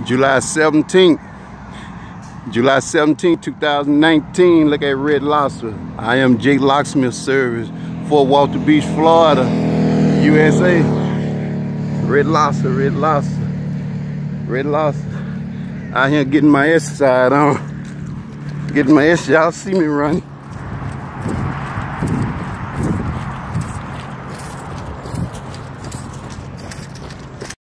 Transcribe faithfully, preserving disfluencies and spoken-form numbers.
July seventeenth, July seventeenth, two thousand nineteen. Look at Red Lobster. I am Jake Locksmith Services for Walton Beach, Florida, U S A. Red Lobster, Red Lobster, Red Lobster. Out here getting my exercise on. Getting my exercise. Y'all see me running.